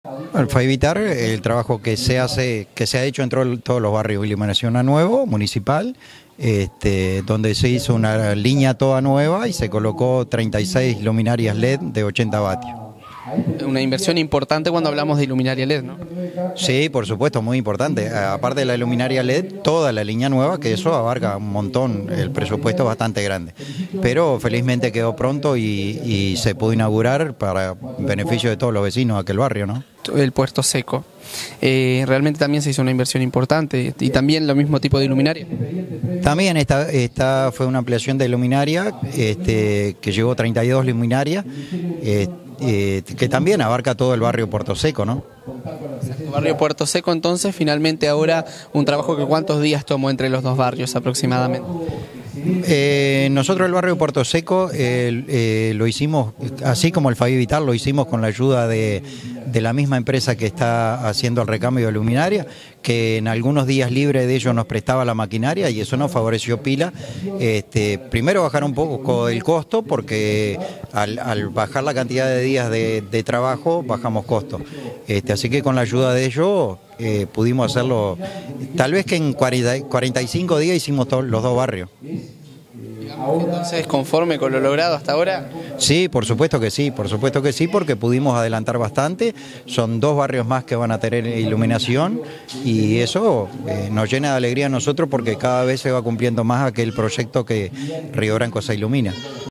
Bueno, fue evitar el trabajo que se ha hecho en todos los barrios de iluminación a nuevo, municipal, donde se hizo una línea toda nueva y se colocó 36 luminarias LED de 80 vatios. Una inversión importante cuando hablamos de luminaria LED, ¿no? Sí, por supuesto, muy importante. Aparte de la luminaria LED, toda la línea nueva, que eso abarca un montón, el presupuesto es bastante grande. Pero felizmente quedó pronto y se pudo inaugurar para beneficio de todos los vecinos de aquel barrio, ¿no? El Puerto Seco. Realmente también se hizo una inversión importante y también lo mismo tipo de luminaria. También esta fue una ampliación de luminaria que llevó 32 luminarias, que también abarca todo el barrio Puerto Seco, ¿no? El barrio Puerto Seco, entonces, finalmente ahora un trabajo que ¿cuántos días tomó entre los dos barrios aproximadamente? Nosotros el barrio Puerto Seco lo hicimos, así como el Fabi Vital, lo hicimos con la ayuda de la misma empresa que está haciendo el recambio de luminaria, que en algunos días libres de ellos nos prestaba la maquinaria y eso nos favoreció pila. Primero bajar un poco el costo, porque al bajar la cantidad de días de trabajo bajamos costos. Así que con la ayuda de ellos pudimos hacerlo, tal vez que en 45 días hicimos los dos barrios. Entonces, ¿conforme con lo logrado hasta ahora? Sí, por supuesto que sí, porque pudimos adelantar bastante. Son dos barrios más que van a tener iluminación y eso nos llena de alegría a nosotros, porque cada vez se va cumpliendo más aquel proyecto que Río Branco se ilumina.